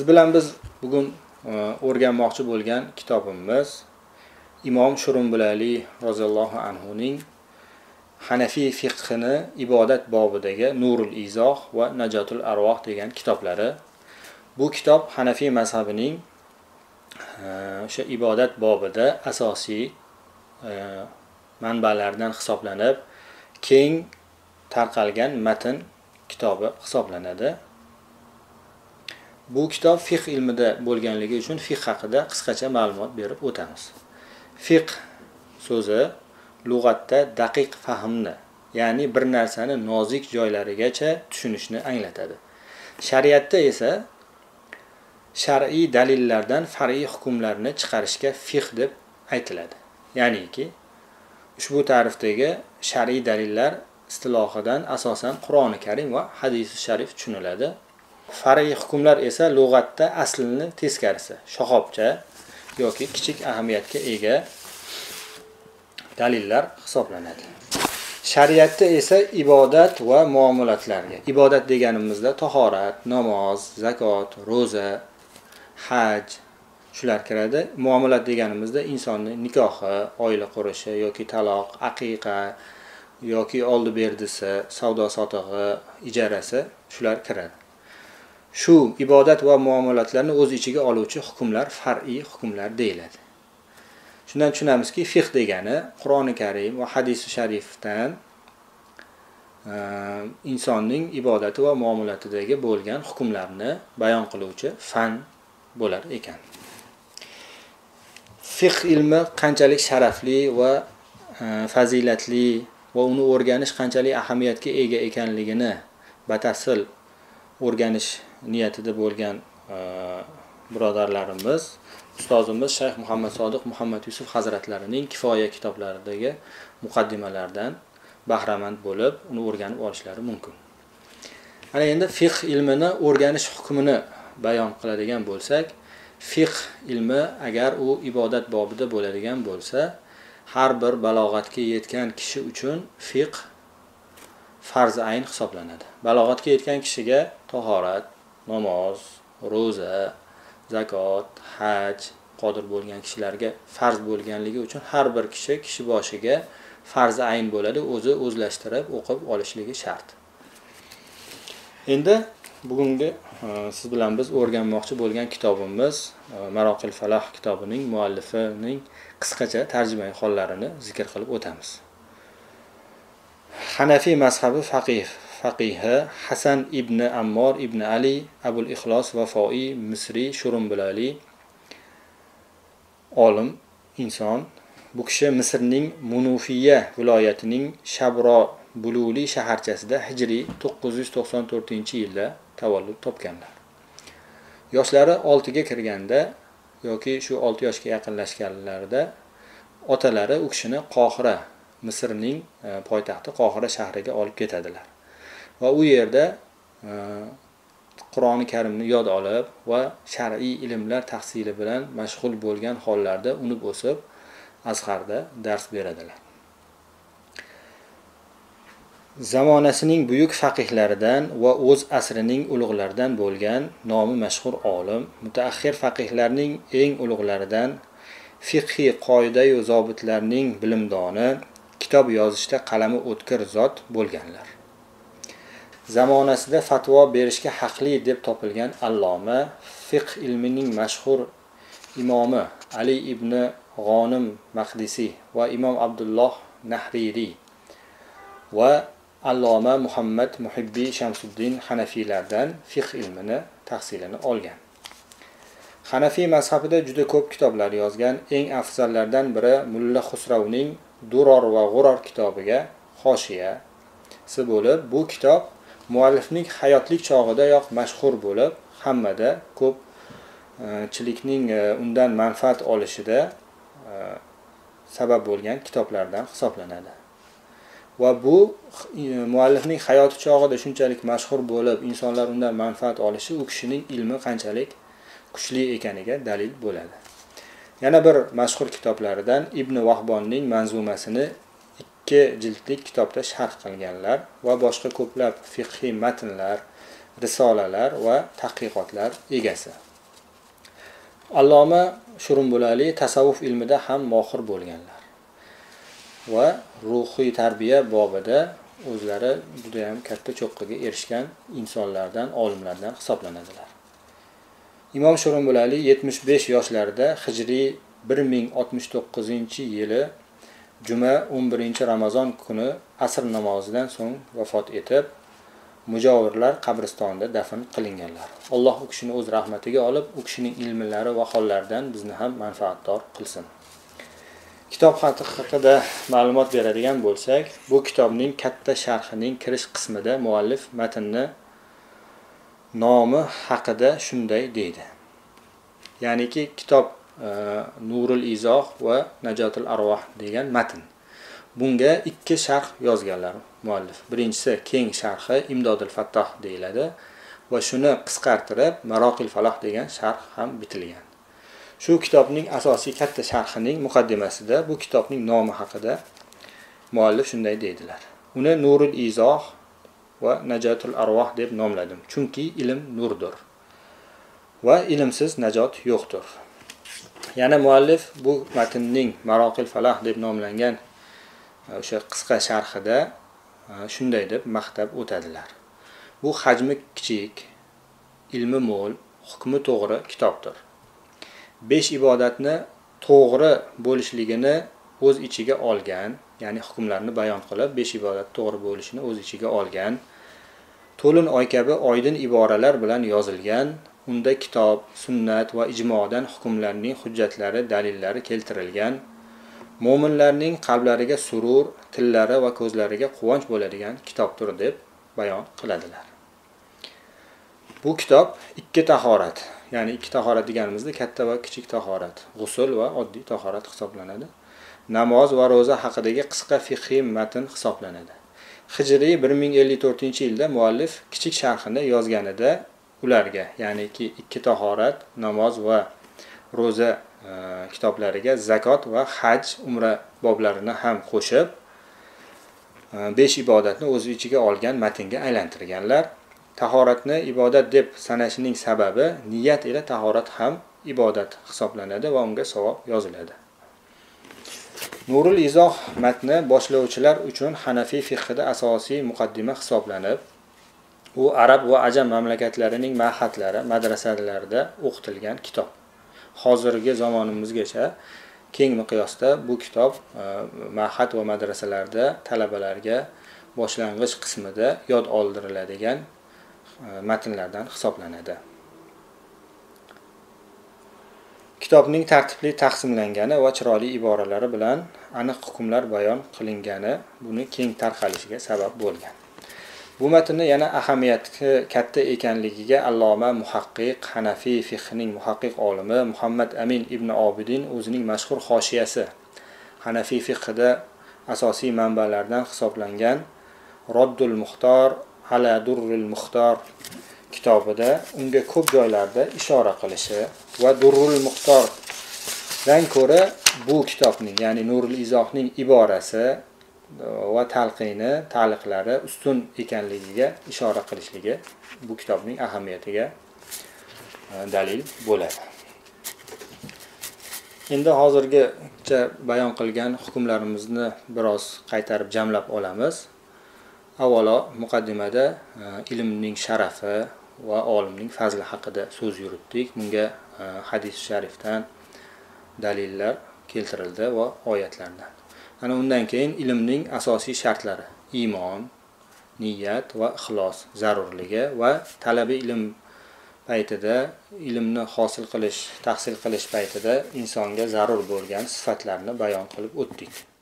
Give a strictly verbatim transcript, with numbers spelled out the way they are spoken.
bilan biz bugun o'rganmoqchi bo'lgan kitobimiz Imom Shurumbilali roziyallohu anhu ning Hanafiy fiqhini ibodat bobidagi Nurul Izoh va Najatul Arvoh degan kitoblari. Bu kitob Hanafiy mazhabining o'sha ibodat bobida asosiy manbalardan hisoblanib, keng tarqalgan matn kitobi hisoblanadi. Bu kitob fiqh ilmida bo'lganligi uchun fiqh haqida qisqacha ma'lumot berib o'tamiz. Fiqh so'zi lug'atda daqiq fahmni, ya'ni bir narsani nozik joylarigacha tushunishni anglatadi. Shariatda esa shar'iy dalillardan far'iy hukmlarni chiqarishga fiqh deb aytiladi. Ya'niki ushbu ta'rifdagi shar'iy dalillar istilohidan asosan Qur'oni Karim va hadisi sharif tushuniladi. Far'iy hukmlar esa lug'atda aslini teskarisi, shoxobcha yoki kichik ahamiyatga ega dalillar hisoblanadi. Shariatda esa ibodat va muomalatlarga, ibodat deganimizda tahorat, namoz, zakot, ro'za, haj shular kiradi. Muomalat deganimizda insonning nikohi, oila qurishi yoki taloq, aqiqa yoki oldi berdisi, savdo sotig'i, ijarasi shular kiradi. Shu ibodat va muomalatlarni o'z ichiga oluvchi hukmlar far'iy hukmlar deyiladi. Shundan tushunamizki, fiqh degani Qur'oni Karim va hadisi sharifdan insonning ibodati va muomalatidagi bo'lgan hukmlarni bayon qiluvchi fan bo'lar ekan. Fiqh ilmi qanchalik sharafli va fazilatli va uni o'rganish qanchalik ahamiyatga ega ekanligini batafsil o'rganish niyatida bo'lgan birodarlarimiz, ustozimiz Shayx Muhammad Sodiq Muhammad Yusuf hazratlarining Kifoya kitoblaridagi muqaddimalardan bahramand bo'lib, uni o'rganib olishlari mumkin. Ana endi fiqh ilmini o'rganish hukmini bayon qiladigan bo'lsak, fiqh ilmi agar u ibodat bobida bo'ladigan bo'lsa, har bir balog'atga yetgan kishi uchun fiqh farz ayn hisoblanadi. Balog'atga yetgan kishiga tahorat, namoz, ro'za, zakot, haj qodir bo'lgan kishilarga farz bo'lganligi uchun har bir kishi kishi boshiga farz ayn bo'ladi, o'zi o'zlashtirib o'qib olishligi shart. Endi bugungi siz bilan biz o'rganmoqchi bo'lgan kitobimiz Maroqil Falah kitobining muallifining qisqacha tarjimai hollarini zikr qilib o'tamiz. Hanafiy mazhabi faqih faqihi Hasan ibn Ammor ibn Ali Abul Ixlos Vafoi Misri Shurumbilali olim inson. Bu kishi Misrning Munufiya viloyatining Shabro Bululi shaharchasida hijriy to'qqiz yuz to'qson to'rtinchi yilda tavallud topganlar. Yoshlari olti ga kirganda yoki shu olti yoshga yaqinlashganlarida otalari u kishini Qohira, Misrning poytaxti Qohira shahriga olib ketadilar. Va u yerda Qur'oni Karimni yod olib va shar'iy ilmlar tahsili bilan mashg'ul bo'lgan hollarda unib o'sib, Azharda dars beradilar. Zamonasining buyuk faqihlaridan va o'z asrining ulug'laridan bo'lgan nomi mashhur olim, mutaaxir faqihlarning eng ulug'laridan, fiqhiy qoida va zobitlarning bilimdoni, kitob yozishda qalami o'tkir zot bo'lganlar. Zamonasida fatvo berishga haqli deb topilgan alloma, fiqh ilmining mashhur imomi Ali ibn G'onim Maqdisi va Imom Abdulloh Nahriri va alloma Muhammad Muhibbi Shamsuddin Hanafiylardan fiqh ilmini tahsilini olgan. Hanafiy mazhabida juda ko'p kitoblar yozgan. Eng afzallardan biri Mulla Xusravning Duror va G'uror kitobiga hoshiyasi bo'lib, bu kitob muallifning hayotlik chog'idayoq mashhur bo'lib, hammada ko'pchilikning undan manfaat olishida sabab bo'lgan kitoblardan hisoblanadi. Va bu muallifning hayoti chog'ida shunchalik mashhur bo'lib, insonlar undan manfaat olishi u kishining ilmi qanchalik kuchli ekaniga dalil bo'ladi. Yana bir mashhur kitoblaridan Ibn Vahbonning manzumasini ikki jildlik kitobda sharh qilganlar va boshqa ko'plab fiqhiy matnlar, risolalar va tadqiqotlar egasi. Alloma Shurumbulali tasavvuf ilmida ham mohir bo'lganlar va ruhiy tarbiya bobida o'zlari juda ham katta cho'qqiga erishgan insonlardan, olimlardan hisoblanadilar. Imom Shurumbulali yetmish besh yoshlarida Hijriy bir ming oltmish to'qqizinchi yili juma o'n birinchi Ramazon kuni asr namozidan so'ng vafot etib, mujovirlar qabristonida dafn qilinganlar. Alloh u kishini o'z rahmatiga olib, u kishining ilmlari va hollaridan bizni ham manfaatdor qilsin. Kitob haqida ma'lumot beradigan bo'lsak, bu kitobning katta sharhining kirish qismida muallif matnni nomi haqida shunday deydi. Ya'niki kitob e, Nurul Izoh va Najotul Arvoh degan matn. Bunga ikki sharh yozganlar muallif. Birinchisi keng sharhi Imdodul Fattoh deyiladi va shuni qisqartirib Maroqil Faloh degan sharh ham bitilgan. Shu kitobning asosiy katta sharhining muqaddimasida bu kitobning nomi haqida muallif shunday deydilar. Uni Nurul Izoh va Najotul Arvoh deb nomladim, chunki ilm nurdir va ilmsiz najot yo'qdir. Yana muallif bu matnning Maroqil Faloh deb nomlangan o'sha qisqa sharhida shunday deb maqtab o'tadilar. Bu hajmi kichik, ilmi mo'l, hukmi to'g'ri kitobdir. besh ibodatni to'g'ri bo'lishligini o'z ichiga olgan, ya'ni hukmlarni bayon qilib, besh ibodat to'g'ri bo'lishini o'z ichiga olgan, to'lin oy kabi oydin iboralar bilan yozilgan, unda kitob, sunnat va ijmodan hukmlarning hujjatlari, dalillari keltirilgan, mo'minlarning qalblariga surur, tillari va ko'zlariga quvonch bo'ladigan kitobdir deb bayon qiladilar. Bu kitob ikki tahorat, ya'ni ikki tahorat deganimizda katta va kichik tahorat, g'usl va oddiy tahorat hisoblanadi. Namoz va ro'za haqidagi qisqa fiqhiy matn hisoblanadi. Hijriy bir ming ellik to'rtinchi yilda muallif kichik sharhini yozganida ularga, ya'ni ki ikki tahorat, namoz va ro'za e, kitoblariga zakot va haj, umra boblarini ham qo'shib besh ibodatni o'z ichiga olgan matnga aylantirganlar. Tahoratni ibodat deb sanashining sababi niyat ila tahorat ham ibodat hisoblanadi va unga savob yoziladi. Nurul Izoh matni boshlovchilar uchun Hanafiy fiqhida asosiy muqaddima hisoblanib, u arab va ajam mamlakatlarining ma'hatlari, madrasalarida o'qitilgan kitob. Hozirgi zamonimizgacha keng miqyosda bu kitob ma'hat va madrasalarda talabalarga boshlang'ich qismida yod oldiriladigan matnlardan hisoblanadi. Kitobning tartibli taqsimlangani va chiroyli iboralari bilan aniq hukmlar bayon qilingani buni keng tarqalishiga sabab bo'lgan. Bu matnni yana ahamiyati katta ekanligiga Alloma muhaqqiq, Hanafiy fiqhining muhaqqiq olimi Muhammad Amin ibn Obidin o'zining mashhur hoshiyasi, Hanafiy fiqhida asosiy manbalardan hisoblangan Roddul Muxtor ala Durrul Muxtor kitobida unga ko'p joylarda ishora qilishi va Durrul Muxtordan ko'ra bu kitobning, ya'ni Nurul Izohning iborasi va talqini, ta'liqlari ustun ekanligiga ishora qilishligi bu kitobning ahamiyatiga dalil bo'ladi. Endi hozirgacha bayon qilgan hukmlarimizni biroz qaytarib jamlab olamiz. Avvalo muqaddimada ilmning sharafi va olimning fazli haqida so'z yuritdik. Bunga hadis sharifdan dalillar keltirildi va oyatlardan. Ana undan keyin ilmning asosiy shartlari: iymon, niyat va ixlos zarurligi va talabi ilm paytida ilmni hosil qilish, tahsil qilish paytida insonga zarur bo'lgan sifatlarni bayon qilib o'tdik.